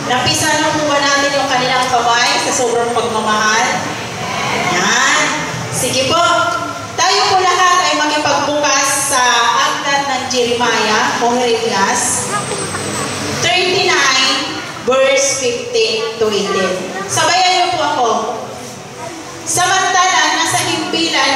Napisa na po ba natin yung kanilang kamay sa sobrang pagmamahal? Yan. Sige po. Tayo po lahat ay makipagbukas sa aklat ng Jeremiah o Jeremias 39 verse 15 to 18. Sabayan niyo po ako. Samantala, nasa himpilan,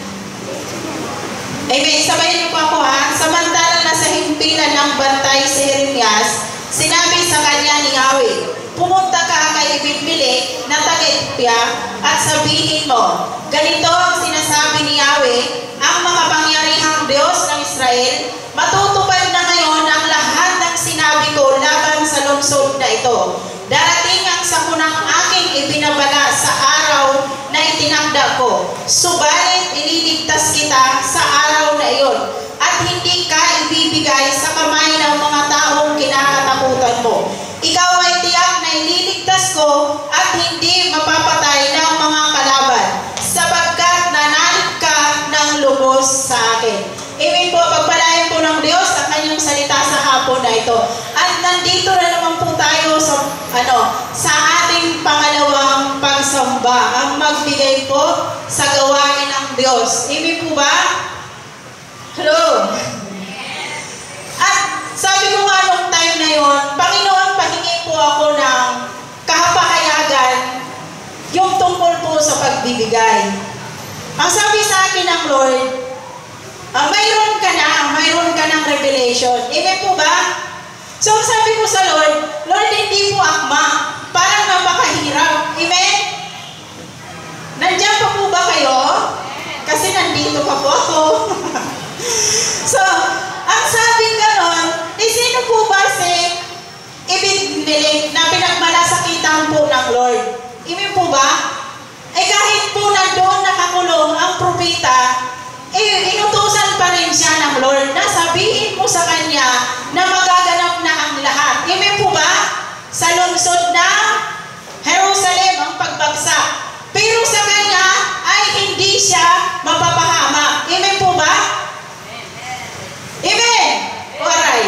amen, sabayan niyo po ako ha. Samantala, nasa himpilan ng bantay si Jeremias, sinabi sa kanya ni Yahweh, pumunta ka kay Ebed-Melech na taga-Ethiopia at sabihin mo, ganito ang sinasabi ni Yahweh, ang makapangyarihang Diyos ng Israel, matutupad na ngayon ang lahat ng sinabi ko laban sa lungsod na ito. Darating ang sakunang aking ibinabala sa araw na itinakda ko. Subalit ililigtas kita sa araw na iyon at hindi ka ibibigay sa kamay ng mga taong kinakatakutan mo. Ikaw ay tiyak na ililigtas ko at hindi mapapatay ng mga kalaban sapagkat nanalig ka ng lubos sa akin. Amen po, pagpalain po ng Diyos ang kanyang salita sa hapon na ito. At nandito na naman po tayo sa ating pangalawang pagsamba, ang magbigay po sa gawain ng Diyos. Amen po ba? Hello? At sabi ko nga nung time na yon, Panginoon, pahingi po ako ng kahapahayagan yung tungkol po sa pagbibigay. Ang sabi sa akin ng Lord, mayroon ka ng revelation. Amen po ba? So, sabi ko sa Lord, Lord, hindi po akma. Parang napakahirap. Amen? Nandiyan pa po ba kayo? Kasi nandito pa po ako. So, ang sabi ganon, sino po ba si Ebed-Melech na pinagmalasakitan po ng Lord? Amen po ba? Kahit po nandoon nakakulong ang propeta, inutusan pa rin siya ng Lord na sabihin mo sa kanya na magaganap na ang lahat. Amen po ba? Sa lungsod na Jerusalem ang pagbagsak. Pero sa kanya ay hindi siya mapapahamak. Amen po ba? Amen! Alright.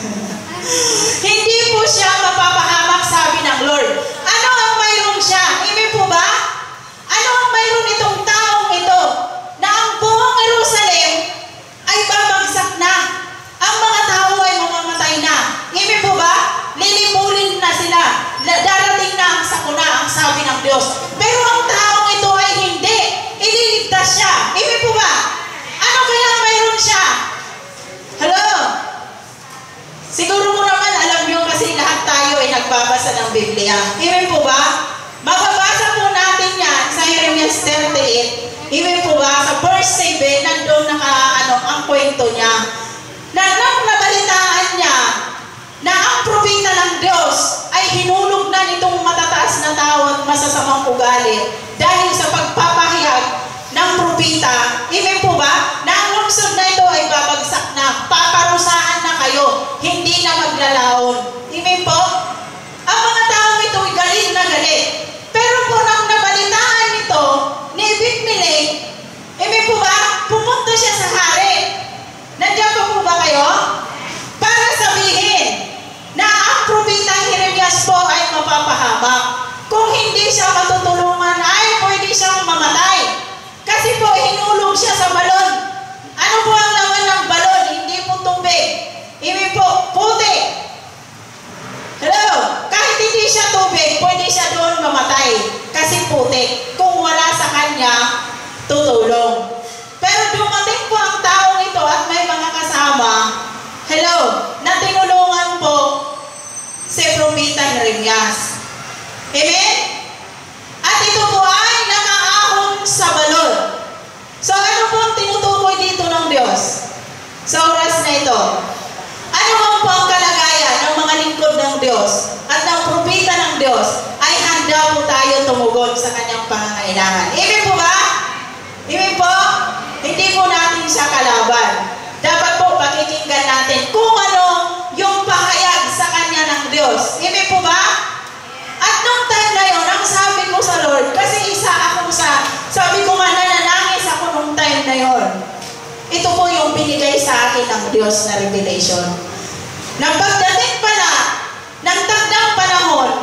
Hindi po siya mapapahamak, sabi ng Lord. Ano ang mayroon siya? Amen po ba? Ano ang mayroon itong taong ito? Na ang buong Jerusalem ay babagsak na. Ang mga tao ay mamamatay na. Amen po ba? Lilipulin na sila. Darating na ang sakuna, ang sabi ng Diyos. Pero ang taong ito ay hindi. Ililigtas siya. Amen po ba? Ano kaya mayroon siya? Hello? Siguro mo naman alam nyo kasi lahat tayo ay nagbabasa ng Biblia. Amen po ba? Mababasa po natin yan sa Jeremias 38. Amen po ba? Sa verse 7, nandun ang kwento niya. Na nang nabalitaan niya na ang propeta ng Diyos ay hinulog na nitong matataas na tao at masasamang ugali dahil sa pagpapahayag ng propeta. Amen po ba? Na ang lungsod na ito ay babagsak na. Paparusahan na kayo. Hindi na maglalaon. Amen po? Ang mga tao ito ay galit na galit. Pero po nang nabalitaan nito ni Ebed-Melech, amen po ba? Pumunta siya sa hari. Nandiyan pa po ba kayo? Para sabihin na ang propetang Jeremias po ay mapapahamak. Kung hindi siya matutulungan ay pwede siyang mamatay. Kasi po hinulog siya sa balon. Ano po ang laman ng balon? Hindi po tubig. Amen po, putik. Hello? Kahit hindi siya tubig, pwede siya doon mamatay. Kasi putik. Kung wala sa kanya, tutulong. Pero dumating po ang taong ito at may mga kasama, hello, na tinulungan po si Propeta Jeremias. Amen? At ito po ay nakaahon sa balon. So ano po ang tinutukoy dito ng Diyos? Sa oras na ito. Ano po ang kalagayan ng mga lingkod ng Diyos at ng propeta ng Diyos ay handa po tayo tumugon sa kanyang pangangailangan. Amen po ba? Amen po? Hindi po natin siya kalaban. Dapat po pakikinggan natin kung ano yung pahayag sa kanya ng Diyos. Amen po ba? At nung time na yun, ang sabi ko sa Lord, kasi sabi ko nga nananangis ako nung time na yun. Ito po yung binigay sa akin ng Diyos na revelation. Nang pagdating pala ng takdang panahon,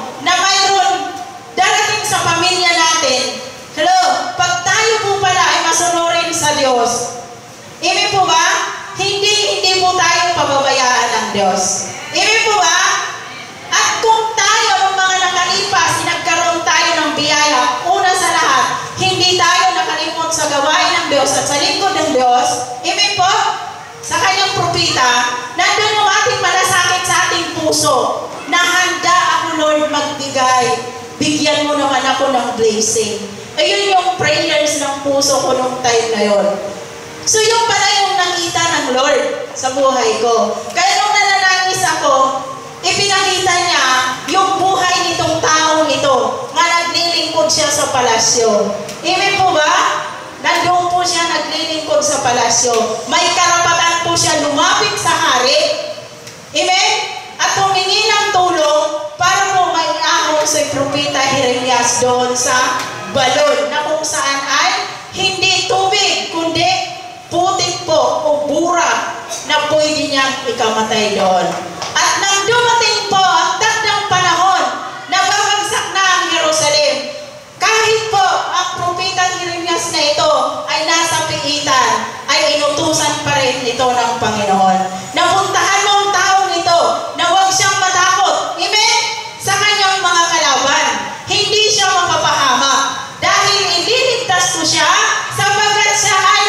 Diyos. Amen po ba? At kung tayo ng mga nakalipas, nagkaroon tayo ng biyaya, una sa lahat, hindi tayo nakalimot sa gawain ng Diyos at sa lingkod ng Diyos. Amen po? Sa kanyang propita, nandun yung ating malasakit sa ating puso na handa ako, Lord, magbigay. Bigyan mo naman ako ng blessing. Ayun yung prayers ng puso ko nung time na yon. So yung pala yung nakita ng Lord sa buhay ko. Kaya nung nananangis ako, ipinakita niya yung buhay nitong taong ito nga naglilingkod siya sa palasyo. Amen po ba? Nandun po siya naglilingkod sa palasyo. May karapatan po siya lumapit sa hari. Amen? At humingi ng tulong para po may ahon sa propeta Jeremias doon sa balon na kung saan ay hindi tubig, kundi putik po o burak na pwede niyang ikamatay doon. At nang dumating po ang takdang panahon na babagsak na ang Jerusalem, kahit po ang propetang Jeremias na ito ay nasa piitan, ay inutusan pa rin ito ng Panginoon. Napuntahan mo ang taong ito na huwag siyang matakot. Amen? Sa kanyang mga kalaban. Hindi siya mapapahamak. Dahil ililigtas ko siya sapagkat siya ay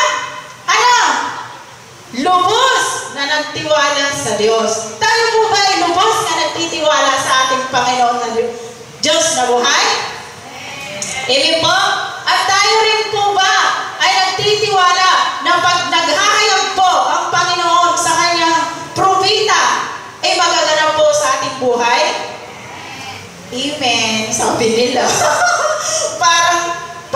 lubos na nagtiwala sa Diyos. Tayo po ba ay lubos na nagtitiwala sa ating Panginoon na Diyos na buhay? Amen po? At tayo rin po ba ay nagtitiwala na pag naghahayag po ang Panginoon sa kanyang propeta, ay magaganap po sa ating buhay? Amen. Sabi nila. parang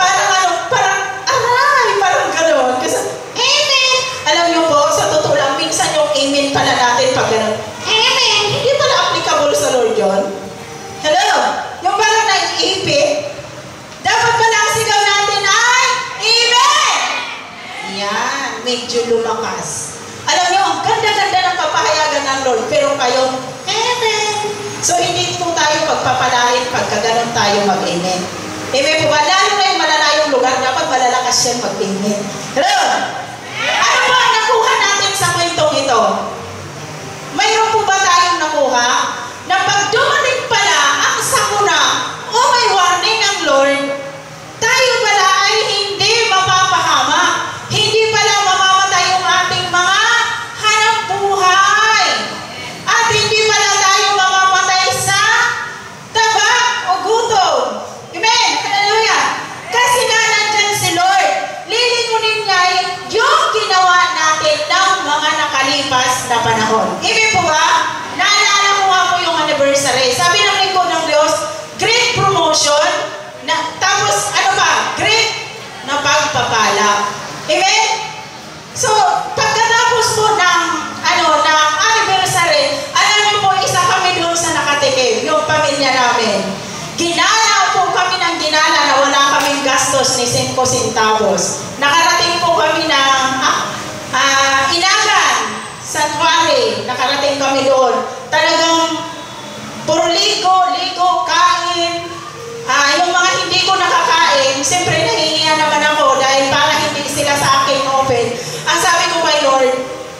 gano'n. Kasi, amen. Alam niyo po, sa totoo lang, minsan yung amen pala natin pag gano'n. Amen. Hindi pala applicable sa Lord yun. Hello? Yung parang nag-ipit, dapat pala ang sigaw natin ay, amen! Yan, medyo lumakas. Alam niyo, ang ganda-ganda ng papahayagan ng Lord, pero kayo, amen. So, hindi po tayo pagpapalain pagka gano'n tayo mag-amen. Amen po ba? Lalo na yung malalayong lugar, dapat malalakas yan mag-amen. Hello? Ano ba ang nakuha natin sa kwentong ito? Mayroon po ba tayong nakuha na pag dumating pala ang sakuna o may warning ng Lord, tayo pala ay hindi mapapahama. Hindi pala mamamatay yung ating mga hanap buhay. At hindi pala tayo mamamatay sa taba o gutom. Amen? Hallelujah! Kasi nga nandyan si Lord, lilingunin niya yung ginawa natin ng mga nakalipas na panahon. Amen po ba? Naalala ko nga po yung anniversary. Sabi ng lingkod ng Diyos, great promotion, tapos ano ba? Great na pagpapala. Amen? So, pagkatapos po ng anniversary, alam niyo po, isa kami doon sa nakatikim, yung pamilya namin. Ginala po kami ng ginala na wala kaming gastos ni 5 centavos. Nakarating po kami ng Inagan, Santuari. Nakarating kami doon. Talagang puro ligo, kain. Yung mga hindi ko nakakain, siyempre nahihiya naman ako dahil para hindi sila sa akin open. Ang sabi ko kay Lord,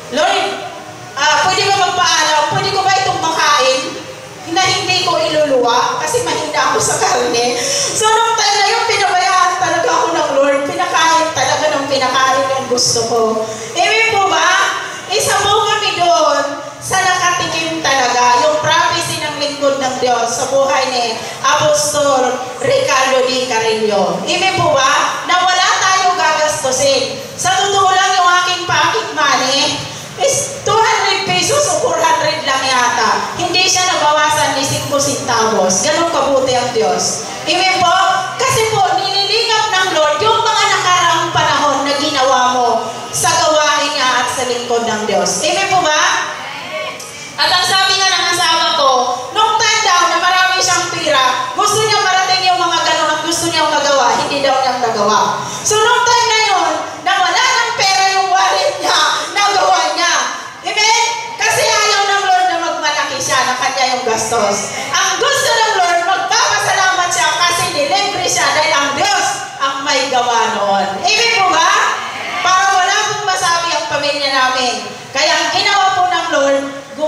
pwede ba magpaalam? Pwede ko ba itong makain? Na hindi ko iluluwa kasi mahina ako sa karne. So, nung time na yung pinabayaan talaga ako ng Lord, pinakain talaga ng pinakain yung gusto ko. Amen po ba? Isa po kami doon sa nakatikim talaga, yung prophecy ng lingkod ng Diyos sa buhay ni Apostol Ricardo D. Carrillo. Amen po ba? Na wala tayo gagastusin. Sa totoo lang yung aking pocket money is 200 pesos o 400 lang yata. Hindi siya nabawasan ni 5 centavos. Ganun kabuti ang Diyos. Amen po? Kasi po, nililingap ng Lord yung mga nakaraang panahon na ginawa mo sa gawain niya at sa lingkod ng Diyos. Amen po ba? At ang sabi nga ng asawa ko, nung time daw na marami siyang pira, gusto niya marating yung mga ganun at gusto niya magawa, hindi daw niyang nagawa. So nung time na yun, na wala ng pera yung wallet niya, nagawa niya. Amen? Kasi ayaw ng Lord na magmalaki siya na kanya yung gastos. Ang gusto ng Lord, magpapasalamat siya kasi nilibre siya dahil ang Diyos ang may gawa noon. Amen po ba? Para wala pong masabi ang pamilya namin. Kaya ang ginawa po ng Lord,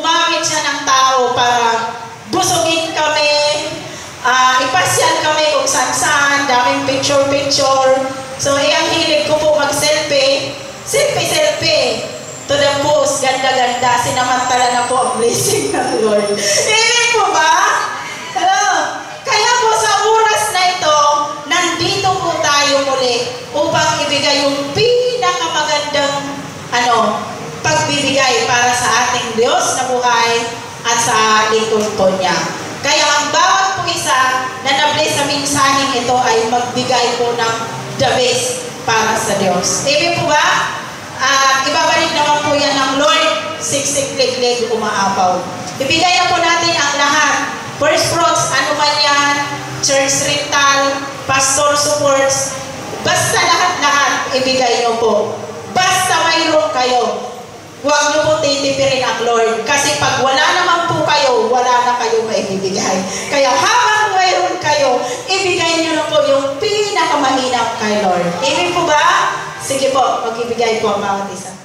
siya ng tao para busugin kami, ipasyal kami kung saan-saan, daming picture-picture. So, ang hilig ko po mag-selfie. Selfie. To the post, ganda-ganda, sinamantala na po ang blessing ng Lord. Amen po ba? Hello? Kaya po sa oras na ito, nandito po tayo muli upang ibigay yung pinakamagandang pagbibigay para sa ating Diyos na buhay at sa lingkod po niya. Kaya ang bawat po isa na na-bless sa mensaheng ito ay magbigay po ng the best para sa Diyos. Amen po ba? At ibabalik naman po yan ng Lord, siksik, liglig, umaapaw. Ibigay na po natin ang lahat. First fruits, ano man yan, church rental, pastor supports, basta lahat-lahat ibigay nyo po. Basta mayroon kayo. Huwag nyo po titipirin ang Lord. Kasi pag wala naman po kayo, wala na kayo maibibigay. Kaya habang mayroon kayo, ibigay nyo na po yung pinakamainam kay Lord. Amen po ba? Sige po, magbibigay po ang bawat isa.